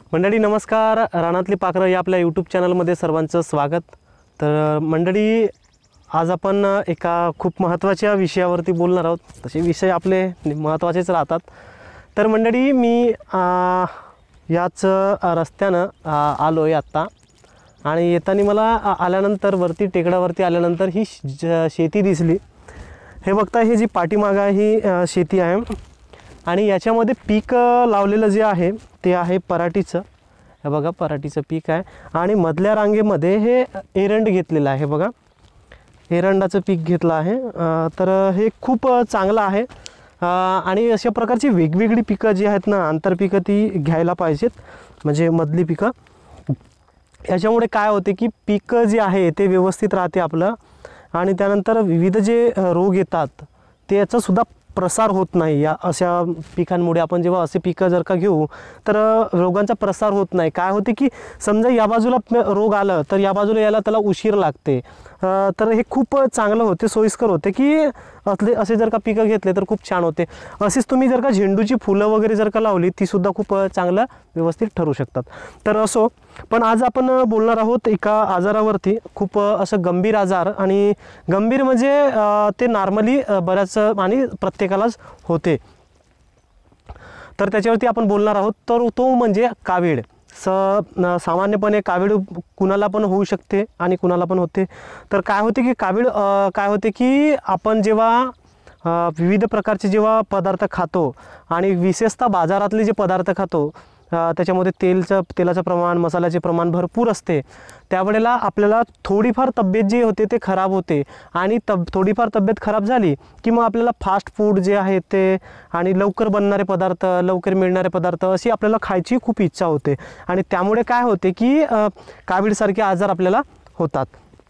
मंडळी नमस्कार. रानातली पाखरं या आपल्या यूट्यूब चॅनलमध्ये सर्वांचं स्वागत. तर मंडळी आज आपण एका खूप महत्त्वाच्या विषयावरती बोलणार आहोत. तसे विषय आपले महत्त्वाचेच राहतात. तर मंडळी मी याच रस्त्यानं आलो आहे आत्ता आणि येताना मला आल्यानंतर वरती टेकडावरती आल्यानंतर ही शेती दिसली. हे बघता, हे जी पाठीमागं आहे ही शेती आहे आणि याच्यामध्ये पीक लावलेलं जे आहे ते आहे पराठीचं. हे बघा, पराठीचं पीक आहे आणि मधल्या रांगेमध्ये हे एरंड घेतलेलं आहे. बघा, एरंडाचं पीक घेतलं आहे. तर हे खूप चांगलं आहे आणि अशा प्रकारची वेगवेगळी पिकं जी आहेत ना, आंतरपिकं ती घ्यायला पाहिजेत, म्हणजे मधली पिकं. याच्यामुळे काय होते की पीक जे आहे ते व्यवस्थित राहते आपलं आणि त्यानंतर विविध जे रोग येतात ते याचासुद्धा प्रसार होत नाही. या अशा पिकांमुळे आपण जेव्हा असे पिकं जर का घेऊ तर रोगांचा प्रसार होत नाही. काय होते की समजा या बाजूला रोग आलं तर या बाजूला यायला त्याला उशीर लागते. तर हे खूप चांगलं होते, सोयीस्कर होते की असे जर का पिकं घेतले तर खूप छान होते. असेच तुम्ही जर का झेंडूची फुलं वगैरे जर का लावली तीसुद्धा खूप चांगलं व्यवस्थित ठरू शकतात. तर असो, पण आज आपण बोलणार आहोत एका आजारावरती. खूप असं गंभीर आजार, आणि गंभीर म्हणजे ते नॉर्मली बऱ्याच आणि प्रत्येकालाच होते. तर त्याच्यावरती आपण बोलणार आहोत. तर तो म्हणजे कावीळ. सामान्यपणे कावीळ कुणाला पण होऊ शकते आणि कुणाला पण होते. तर काय होते की कावीळ काय होते की आपण जेव्हा विविध प्रकारचे जेव्हा पदार्थ खातो आणि विशेषतः बाजारातले जे पदार्थ खातो त्याच्यामध्ये तेलाचं प्रमाण, मसाल्याचे प्रमाण भरपूर असते. त्यावेळेला आपल्याला थोडीफार तब्येत जी होते ते खराब होते आणि थोडीफार तब्येत खराब झाली की मग आपल्याला फास्ट फूड जे आहे ते आणि लवकर बनणारे पदार्थ, लवकर मिळणारे पदार्थ अशी आपल्याला खायची खूप इच्छा होते आणि त्यामुळे काय होते की कावीळसारखे आजार आपल्याला होतात.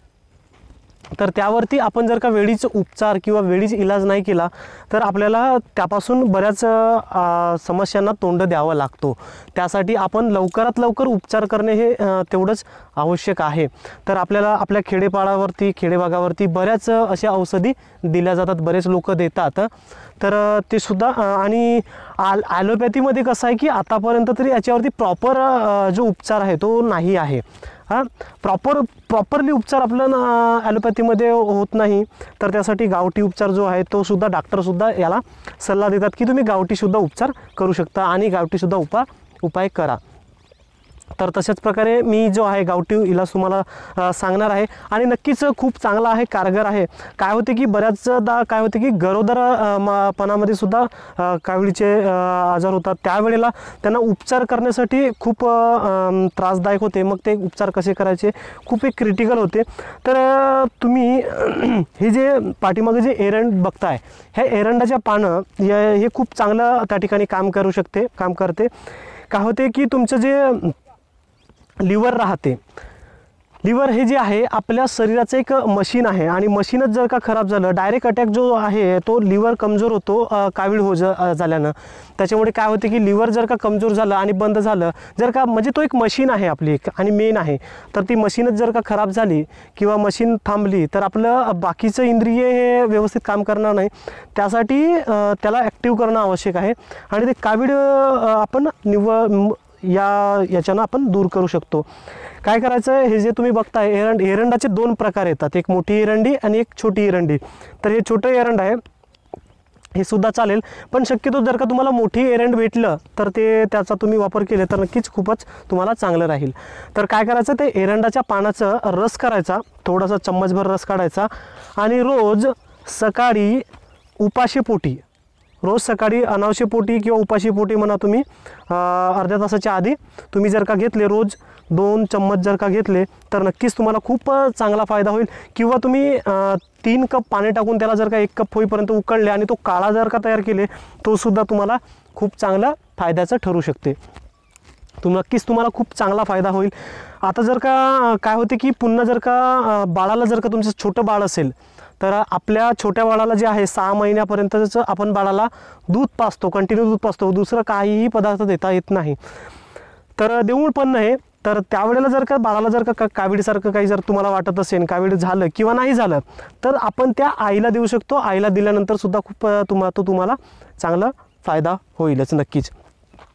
तर त्यावरती आपण जर का वेळीच उपचार किंवा वेळीच इलाज नाही केला तर आपल्याला त्यापासून बऱ्याच समस्यांना तोंड द्यावं लागतो. त्यासाठी आपण लवकरात लवकर उपचार करणे हे तेवढंच आवश्यक आहे. तर आपल्याला आपल्या खेडेपाड्यावरती, खेडेभागावरती बऱ्याच अशा औषधी दिल्या जातात, बरेच लोक देतात. तर ते सुद्धा आणि ॲलोपॅथीमध्ये कसं आहे की आतापर्यंत तरी याच्यावरती प्रॉपर जो उपचार आहे तो नाही आहे. प्रॉपरली उपचार आपलं ॲलोपॅथीमध्ये होत नाही. तर त्यासाठी गावठी उपचार जो आहे तो सुद्धा डॉक्टरसुद्धा याला सल्ला देतात की तुम्ही गावठीसुद्धा उपचार करू शकता आणि गावठीसुद्धा उपाय करा. तर तशाच प्रकारे मी जो आहे गावठी इलाज तुम्हाला सांगणार आहे आणि नक्कीच खूप चांगला आहे, कारगर आहे. काय होते की बऱ्याचदा काय होते की गरोदरपणामध्ये सुद्धा कावीळीचे आजार होतात. त्यावेळेला त्यांना उपचार करण्यासाठी खूप त्रासदायक होते. मग ते उपचार कसे करायचे खूप एक क्रिटिकल होते. तर तुम्ही हे जे पाठीमागे जे एरंड बघताय, ह्या एरंडाच्या पानं हे खूप चांगलं त्या ठिकाणी काम करते. काय होते की तुमचं जे लिव्हर राहते, लिव्हर हे जे आहे आपल्या शरीराचं एक मशीन आहे आणि मशीनच जर का खराब झालं, डायरेक्ट अटॅक जो आहे तो लिव्हर कमजोर होतो कावीळ झाल्यानं. त्याच्यामुळे काय होते की लिव्हर जर का कमजोर झालं आणि बंद झालं, जर का म्हणजे तो एक मशीन आहे आपली एक आणि मेन आहे, तर ती मशीनच जर का खराब झाली किंवा मशीन थांबली तर आपलं बाकीचं इंद्रिय हे व्यवस्थित काम करणार नाही. त्यासाठी त्याला ॲक्टिव्ह करणं आवश्यक आहे आणि ते कावीळ आपण याच्यानं आपण दूर करू शकतो. काय करायचं, हे जे तुम्ही बघताय एरंडाचे दोन प्रकार येतात, एक मोठी एरंडी आणि एक छोटी एरंडी. तर हे छोटं एरंड आहे, हे सुद्धा चालेल, पण शक्यतो जर का तुम्हाला मोठी एरंड भेटलं तर त्याचा तुम्ही वापर केले तर नक्कीच खूपच तुम्हाला चांगलं राहील. तर काय करायचं, ते एरंडाच्या पानाचं रस करायचा, थोडासा चम्मचभर रस काढायचा आणि रोज सकाळी उपाशीपोटी, रोज सकाळी अनावश्यकपोटी किंवा उपाशीपोटी म्हणा तुम्ही, अर्ध्या तासाच्या आधी तुम्ही जर का घेतले, रोज 2 चम्मच जर का घेतले तर नक्कीच तुम्हाला खूप चांगला फायदा होईल. किंवा तुम्ही 3 कप पाणी टाकून त्याला जर का 1 कप होईपर्यंत उकळले आणि तो काळा जर का तयार केले तो सुद्धा तुम्हाला खूप चांगला फायद्याचं ठरू शकते. नक्कीच तुम्हाला खूप चांगला फायदा होईल. आता जर का काय होते की पुन्हा जर का बाळाला, जर का तुमचं छोटं बाळ असेल तर आपल्या छोट्या बाळाला जे आहे 6 महिन्यापर्यंतच आपण बाळाला दूध पाजतो, कंटिन्यू दूध पाजतो, दुसरं काहीही पदार्थ देता येत नाही. तर देऊळ पण नाही. तर त्यावेळेला जर का बाळाला जर का कावीळसारखं काही जर तुम्हाला वाटत असेल, कावीळ झालं किंवा नाही झालं, तर आपण त्या आईला देऊ शकतो. आईला दिल्यानंतर सुद्धा खूप तुम्हाला चांगला फायदा होईलच नक्कीच.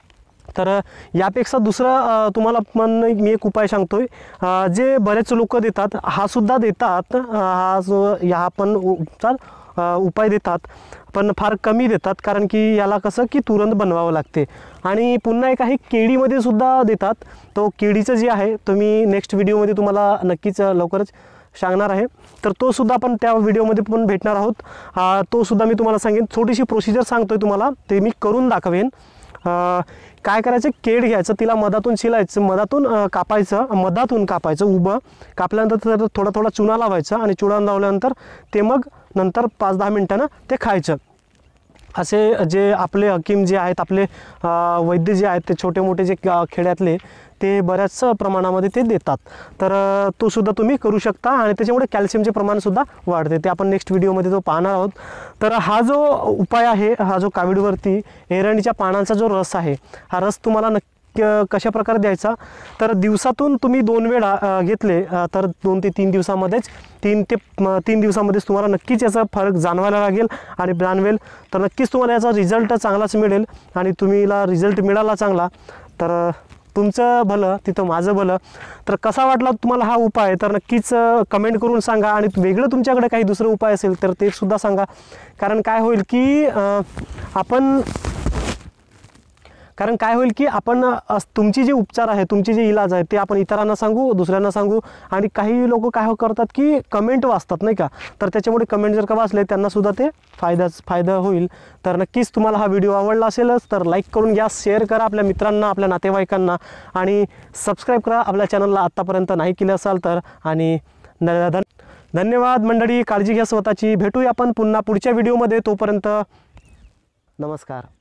तर यापेक्षा दुसरा तुम्हाला पण मी एक उपाय सांगतोय, जे बरेच लोक देतात, हा सुद्धा देतात, हा जो ह्या पण उपाय देतात, पण फार कमी देतात, कारण की याला कसं की तुरंत बनवावं लागते. आणि पुन्हा एक आहे, केळीमध्ये सुद्धा देतात. तो केळीचं जे आहे तो मी नेक्स्ट व्हिडिओमध्ये तुम्हाला नक्कीच लवकरच सांगणार आहे. तर तो सुद्धा आपण त्या व्हिडिओमध्ये पण भेटणार आहोत. तो सुद्धा मी तुम्हाला सांगेन. छोटीशी प्रोसिजर सांगतोय तुम्हाला, ते मी करून दाखवेन. काय करायचं, केळ घ्यायचं, तिला मधातून शिलायचं, मधातून कापायचं उभं. कापल्यानंतर थोडा थोडा चुना लावायचा आणि चुना लावल्यानंतर ते मग नंतर 5-10 मिनिटांनं ते खायचं. असे जे आपले हकीम जे आहेत, आपले वैद्य जे आहेत, ते छोटे मोठे जे खेड्यातले, ते बऱ्याच प्रमाणामध्ये ते देतात. तर तो सुद्धा तुम्ही करू शकता आणि त्याच्यामुळे कॅल्शियमचे प्रमाणसुद्धा वाढते. ते आपण नेक्स्ट व्हिडिओमध्ये तो पाहणार आहोत. तर हा जो उपाय आहे, हा जो कावीळवरती एरंडीच्या पानांचा जो रस आहे, हा रस तुम्हाला कशा प्रकारे द्यायचा, तर दिवसातून तुम्ही 2 वेळा घेतले तर 2 ते 3 दिवसामध्येच 3 दिवसामध्येच तुम्हाला नक्कीच याचा फरक जाणवायला लागेल. आणि जाणवेल तर नक्कीच तुम्हाला याचा रिझल्ट चांगलाच मिळेल. आणि तुम्हीला रिझल्ट मिळाला चांगला तर तुमचं भलं तिथं माझं भलं. तर कसा वाटला तुम्हाला हा उपाय, तर नक्कीच कमेंट करून सांगा. आणि वेगळं तुमच्याकडे काही दुसरं उपाय असेल तर ते सुद्धा सांगा. कारण काय होईल की आपण तुमची जे उपचार आहे, तुमचे जे इलाज आहे, ते आपण इतरांना सांगू, दुसऱ्यांना सांगू. आणि काही लोक काय करतात की कमेंट वाचतात नाही का, तर त्याच्यामुळे कमेंट जर का वाचले त्यांना सुद्धा ते फायदा होईल. तर नक्कीच तुम्हाला हा व्हिडिओ आवडला असेलच तर लाईक करून घ्या, शेअर करा आपल्या मित्रांना, आपल्या नातेवाईकांना, आणि सबस्क्राईब करा आपल्या चॅनलला आत्तापर्यंत नाही केलं असाल तर. आणि धन्यवाद मंडळी. काळजी घ्या स्वतःची. भेटूया आपण पुन्हा पुढच्या व्हिडिओमध्ये. तोपर्यंत नमस्कार.